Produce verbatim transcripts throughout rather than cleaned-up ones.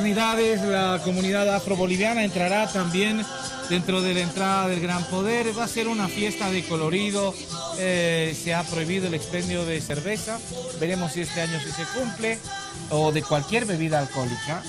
comunidades, la comunidad afro-boliviana entrará también dentro de la entrada del Gran Poder. Va a ser una fiesta de colorido, eh, se ha prohibido el expendio de cerveza, veremos si este año sí se cumple, o de cualquier bebida alcohólica.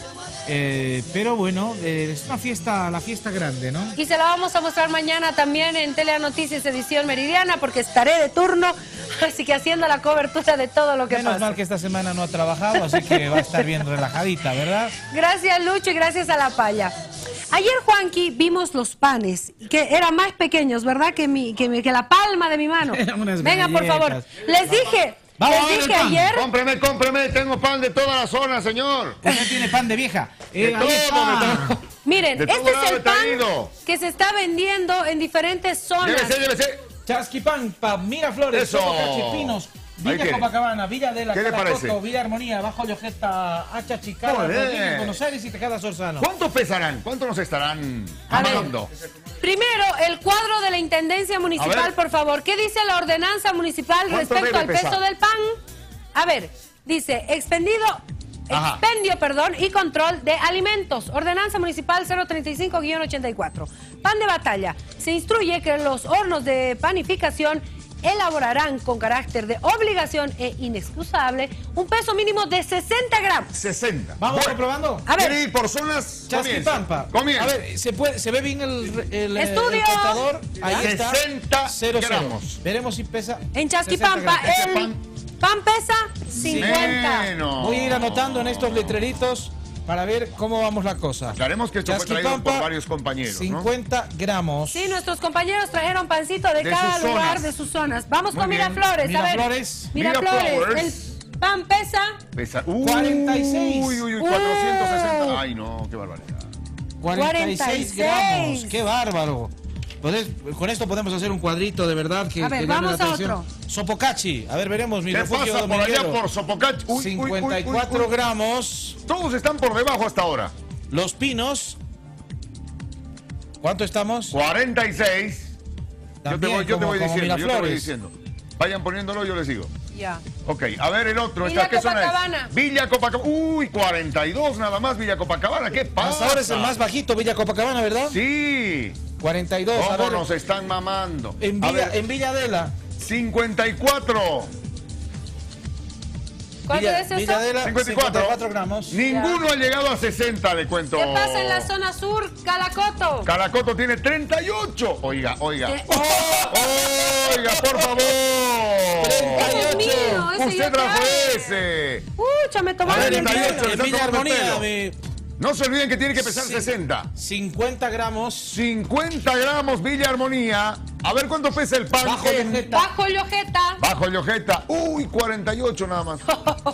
Eh, pero bueno, eh, es una fiesta, la fiesta grande, ¿no? Y se la vamos a mostrar mañana también en Telea Noticias edición meridiana, porque estaré de turno, así que haciendo la cobertura de todo lo que pasa. Menos mal que esta semana no ha trabajado, así que va a estar bien relajadita, ¿verdad? Gracias, Lucho, y gracias a La Palla. Ayer, Juanqui, vimos los panes, que eran más pequeños, ¿verdad? Que, mi, que, mi, que la palma de mi mano. Vengan, por favor. Les dije... Vamos, Les dije ayer... Cómpreme, cómpreme, tengo pan de toda la zona, señor. Usted tiene pan de vieja. Eh, de todo, de todo. Miren, de este es el pan traído. que se está vendiendo en diferentes zonas. Llévese, llévese. Chasquipampa, Miraflores, Sopocachipinos, Villa Copacabana, Villa de la Calacoto, Villa Armonía, Bajo Llojeta, Achachicala, Rodríguez, Buenos Aires y Tejada Sorzano. ¿Cuánto pesarán? ¿Cuánto nos estarán hablando? Primero, el cuadro de la Intendencia Municipal, por favor. ¿Qué dice la ordenanza municipal respecto al peso pesar? del pan? A ver, dice, expendido... Ajá. Expendio, perdón, y control de alimentos. Ordenanza Municipal cero treinta y cinco guión ochenta y cuatro. Pan de batalla. Se instruye que los hornos de panificación elaborarán con carácter de obligación e inexcusable un peso mínimo de sesenta gramos. sesenta. Vamos bueno. comprobando. A ver. ¿Quiere ir por zonas? Chasquipampa. Comienza. A ver, ¿se, puede, ¿se ve bien el, el, Estudio. el contador? Ahí está. sesenta cero, gramos. Cero. Veremos si pesa. En Chasquipampa, el pan, pan pesa cincuenta. Menos. Voy a ir anotando en estos letreritos para ver cómo vamos la cosa. Aclaremos que esto fue traído por varios compañeros, cincuenta ¿no? gramos. Sí, nuestros compañeros trajeron pancito de, de cada lugar zonas. de sus zonas. Vamos Muy con bien. Miraflores. Miraflores. A ver, Miraflores. Miraflores. El pan pesa... Pesa... Uh, cuarenta y seis. Uy, uy, uy, cuatrocientos sesenta. Uh. Ay, no, qué barbaridad. cuarenta y seis gramos. Qué bárbaro. Con esto podemos hacer un cuadrito de verdad que, a ver, que vamos llame la a atención. otro. Sopocachi. A ver, veremos mi ¿Qué refugio pasa por allá por Sopocachi? Uy, cincuenta y cuatro uy, uy, uy. gramos. Todos están por debajo hasta ahora. Los Pinos. ¿Cuánto estamos? cuarenta y seis. Yo te voy, yo como, te voy como diciendo, yo te voy Miraflores. diciendo. Vayan poniéndolo, yo les sigo. Ya. Ok, a ver el otro. Villa ¿Esta qué zona Copacabana. es? Villa Copacabana. Uy, cuarenta y dos nada más Villa Copacabana. ¿Qué pasa? Hasta ahora es el más bajito, Villa Copacabana, ¿verdad? Sí. cuarenta y dos. ¿Cómo a ver, nos están mamando? En Villa, en Villadela. cincuenta y cuatro. ¿Cuánto Villa, es eso? Villadela, cincuenta y cuatro. cincuenta y cuatro gramos. Ninguno ya ha llegado a sesenta, le cuento. ¿Qué pasa en la zona sur, Calacoto? Calacoto tiene treinta y ocho. Oiga, oiga. ¿Qué? Oh, oiga, por favor. treinta y ocho. Mío, ese Usted yo trajo traje. ese. Pucha, me tomaron el treinta y ocho, pelo. le En están Villa tomando el Armonía, pelo. me... No se olviden que tiene que pesar Sí. sesenta. cincuenta gramos. cincuenta gramos Villa Armonía. A ver cuánto pesa el pan. Bajo en... Llojeta. Bajo Llojeta. Bajo Llojeta. Uy, cuarenta y ocho nada más.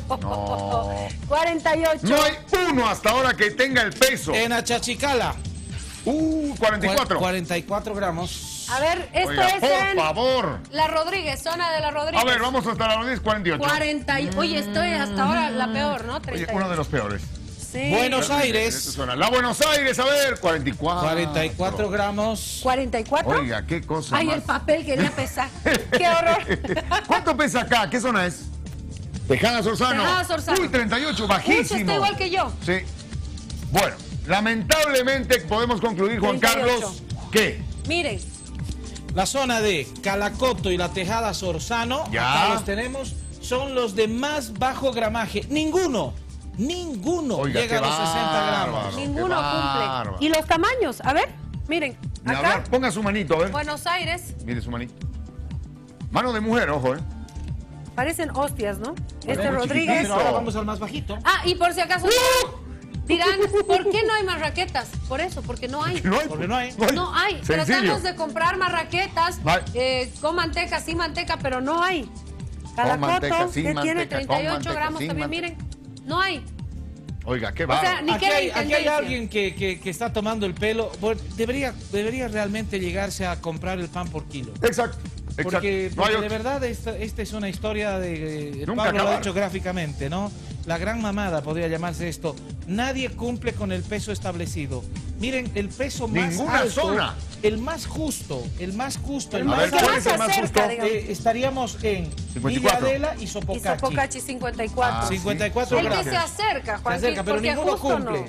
No. cuarenta y ocho. No hay uno hasta ahora que tenga el peso. En Achachicala. Uh, cuarenta y cuatro. cuarenta y cuatro gramos. A ver, esto Oiga, es por en favor. La Rodríguez, zona de La Rodríguez. A ver, vamos hasta la Rodríguez, cuarenta y ocho. cuarenta. Y... Oye, estoy hasta ahora la peor, ¿no? Oye, treinta y ocho. uno de los peores. Sí. Buenos Esta Aires. zona. La Buenos Aires, a ver, cuarenta y cuatro. cuarenta y cuatro gramos. ¿cuarenta y cuatro? Oiga, qué cosa Ay, más. el papel quería pesar. ¡Qué horror! ¿Cuánto pesa acá? ¿Qué zona es? Tejada Sorzano. Tejada Sorzano. Uy, treinta y ocho, Pucha, bajísimo. está igual que yo. Sí. Bueno, lamentablemente podemos concluir, Juan treinta y ocho. Carlos, que... Miren, La zona de Calacoto y la Tejada Sorzano, Ya. acá los tenemos, son los de más bajo gramaje. Ninguno, ninguno Oiga, llega a qué los sesenta gramos. bárbaro. ninguno qué cumple. bárbaro. ¿Y los tamaños? A ver, miren. A Acá, ver, ponga su manito, a ver. Buenos Aires, Mire su manito. Mano de mujer, ojo, ¿eh? parecen hostias, ¿no? Este muy Rodríguez. Pero ahora vamos al más bajito. Ah, y por si acaso dirán, ¿por qué no hay más raquetas? Por eso, porque no hay. No hay. Porque no hay. No hay. Sencillo. Tratamos de comprar más raquetas Va- eh, con manteca, sin manteca, pero no hay. manteca, Calacoto, sin que tiene manteca, treinta y con ocho manteca, gramos sin también, manteca. miren. No hay. Oiga, qué O sea, bárbaro. ni Aquí que era hay, aquí hay intendencia. alguien que, que, que está tomando el pelo. Bueno, debería, debería realmente llegarse a comprar el pan por kilo. Exacto. Exacto. Porque, No hay porque de otro. verdad esta, esta es una historia de... Nunca Pablo lo ha acabar. dicho gráficamente, ¿no? La gran mamada podría llamarse esto. Nadie cumple con el peso establecido. Miren, el peso más Ninguna alto, zona. el más justo, el más justo, el El más ver, que ¿cuál más es se el más acerca, justo? digamos. Eh, estaríamos en cincuenta y cuatro. Villadela y Y Sopocachi. Sopocachi cincuenta y cuatro. Ah, cincuenta y cuatro El que gramos. se acerca, Se Juan. acerca, pero porque ninguno justo cumple. no.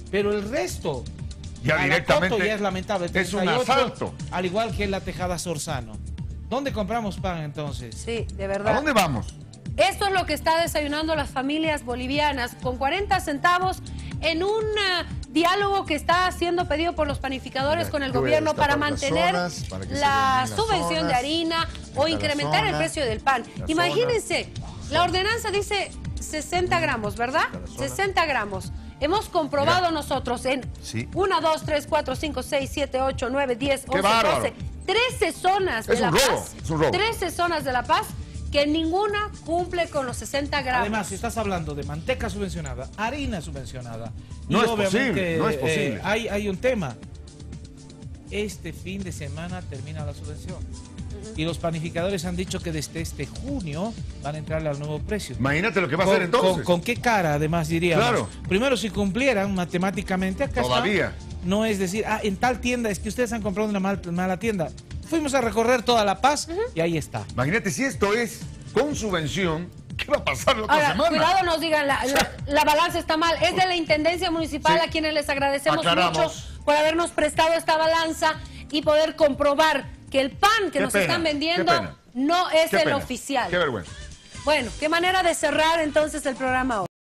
pero el resto ya directamente ya es lamentable. es un asalto. Al igual que en la Tejada Sorzano. ¿Dónde compramos pan entonces? Sí, de verdad. ¿A dónde vamos? Esto es lo que está desayunando las familias bolivianas con cuarenta centavos en un uh, diálogo que está siendo pedido por los panificadores Mira, con el gobierno para mantener zonas, para la subvención zonas, de harina o incrementar zona, el precio del pan. Imagínense, zona. la ordenanza dice sesenta gramos, ¿verdad? sesenta gramos. Hemos comprobado Mira. nosotros en sí. uno, dos, tres, cuatro, cinco, seis, siete, ocho, nueve, diez, once, doce, trece zonas de es La un robo, Paz. Es un robo. trece zonas de La Paz que ninguna cumple con los sesenta gramos. Además, estás hablando de manteca subvencionada, harina subvencionada. No, es posible, no es posible. Eh, hay, hay un tema. Este fin de semana termina la subvención. Uh-huh. Y los panificadores han dicho que desde este junio van a entrarle al nuevo precio. Imagínate lo que va a con, hacer entonces. Con, ¿Con qué cara, además, diríamos? Claro. Primero, si cumplieran matemáticamente, acá Todavía. Está, no es decir, ah, en tal tienda, es que ustedes han comprado una mal, mala tienda. Fuimos a recorrer toda La Paz uh-huh. y ahí está. Imagínate si esto es con subvención, ¿qué va a pasar la otra Ahora, semana? Cuidado, nos digan, la, la, la balanza está mal. Es de la Intendencia Municipal, sí. a quienes les agradecemos Aclaramos. mucho por habernos prestado esta balanza y poder comprobar que el pan que qué nos pena, están vendiendo no es qué el pena, oficial. Qué vergüenza. Bueno, qué manera de cerrar entonces el programa hoy.